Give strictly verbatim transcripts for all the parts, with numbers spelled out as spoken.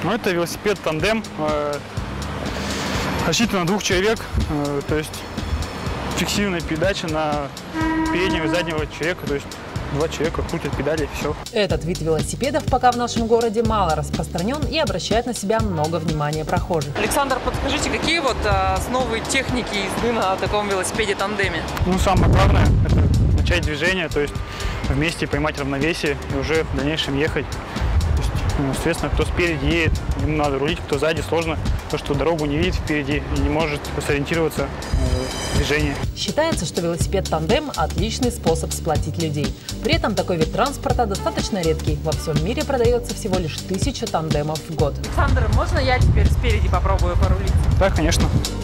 Ну, это велосипед тандем, э, рассчитан на двух человек, э, то есть фиксированная передача на переднего и заднего человека, то есть два человека крутят педали, и все. Этот вид велосипедов пока в нашем городе мало распространен и обращает на себя много внимания прохожих. Александр, подскажите, какие вот а, основы техники езды на таком велосипеде-тандеме? Ну, самое главное – это начать движение, то есть вместе поймать равновесие и уже в дальнейшем ехать. То есть, ну, соответственно, кто спереди едет, ему надо рулить, кто сзади сложно, то, что дорогу не видит впереди и не может сориентироваться в движении. Считается, что велосипед-тандем – отличный способ сплотить людей. При этом такой вид транспорта достаточно редкий. Во всем мире продается всего лишь тысяча тандемов в год. Александр, можно я теперь спереди попробую порулить? Да, конечно.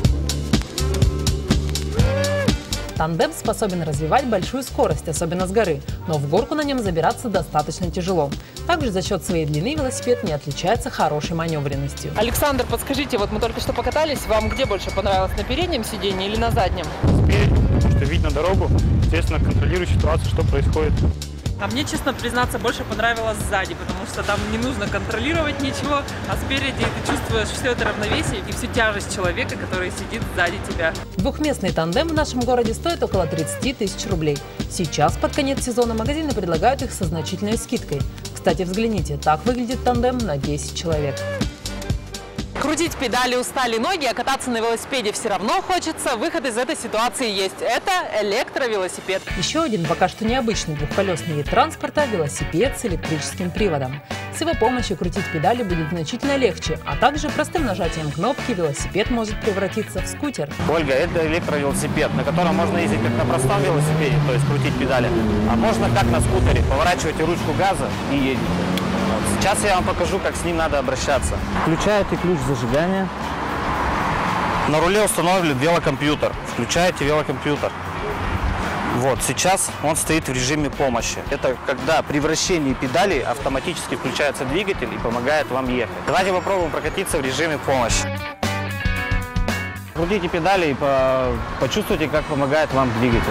Тандем способен развивать большую скорость, особенно с горы, но в горку на нем забираться достаточно тяжело. Также за счет своей длины велосипед не отличается хорошей маневренностью. Александр, подскажите, вот мы только что покатались, вам где больше понравилось, на переднем сиденье или на заднем? Спереди, потому что видно дорогу, естественно, контролирую ситуацию, что происходит. А мне, честно признаться, больше понравилось сзади, потому что там не нужно контролировать ничего, а спереди ты чувствуешь все это равновесие и всю тяжесть человека, который сидит сзади тебя. Двухместный тандем в нашем городе стоит около тридцати тысяч рублей. Сейчас, под конец сезона, магазины предлагают их со значительной скидкой. Кстати, взгляните, так выглядит тандем на десять человек. Крутить педали устали ноги, а кататься на велосипеде все равно хочется. Выход из этой ситуации есть. Это электровелосипед. Еще один пока что необычный двухколесный вид транспорта – велосипед с электрическим приводом. С его помощью крутить педали будет значительно легче, а также простым нажатием кнопки велосипед может превратиться в скутер. Ольга, это электровелосипед, на котором можно ездить как на простом велосипеде, то есть крутить педали, а можно как на скутере. Поворачиваете ручку газа и едете. Сейчас я вам покажу, как с ним надо обращаться. Включаете ключ зажигания. На руле установлен велокомпьютер. Включаете велокомпьютер. Вот, сейчас он стоит в режиме помощи. Это когда при вращении педалей автоматически включается двигатель и помогает вам ехать. Давайте попробуем прокатиться в режиме помощи. Крутите педали и почувствуйте, как помогает вам двигатель.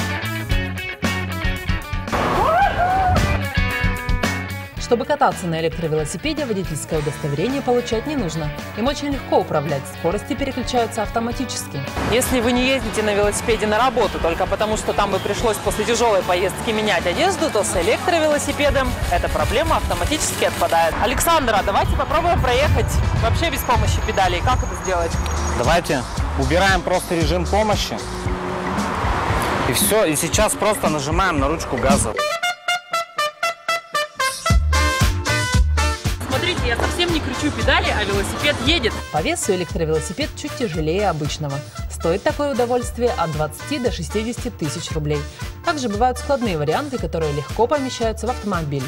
Чтобы кататься на электровелосипеде, водительское удостоверение получать не нужно. Им очень легко управлять, скорости переключаются автоматически. Если вы не ездите на велосипеде на работу только потому, что там бы пришлось после тяжелой поездки менять одежду, то с электровелосипедом эта проблема автоматически отпадает. Александр, а давайте попробуем проехать вообще без помощи педалей. Как это сделать? Давайте убираем просто режим помощи. И все. И сейчас просто нажимаем на ручку газа. Смотрите, я совсем не кручу педали, а велосипед едет. По весу электровелосипед чуть тяжелее обычного. Стоит такое удовольствие от двадцати до шестидесяти тысяч рублей. Также бывают складные варианты, которые легко помещаются в автомобиль.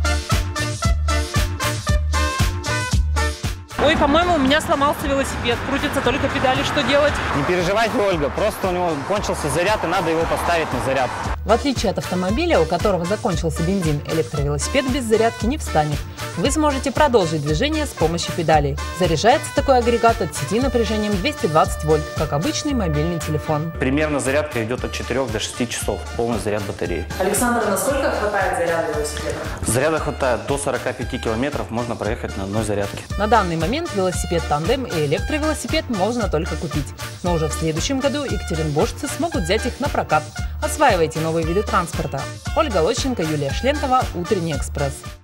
Ой, по-моему, у меня сломался велосипед. Крутятся только педали. Что делать? Не переживайте, Ольга, просто у него кончился заряд, и надо его поставить на заряд. В отличие от автомобиля, у которого закончился бензин, электровелосипед без зарядки не встанет. Вы сможете продолжить движение с помощью педалей. Заряжается такой агрегат от сети напряжением двести двадцать вольт, как обычный мобильный телефон. Примерно зарядка идет от четырёх до шести часов, полный заряд батареи. Александр, насколько хватает заряда велосипеда? Заряда хватает до сорока пяти километров, можно проехать на одной зарядке. На данный момент велосипед тандем и электровелосипед можно только купить. Но уже в следующем году екатеринбуржцы смогут взять их на прокат. Осваивайте новые виды транспорта. Ольга Лощенко, Юлия Шлентова, Утренний экспресс.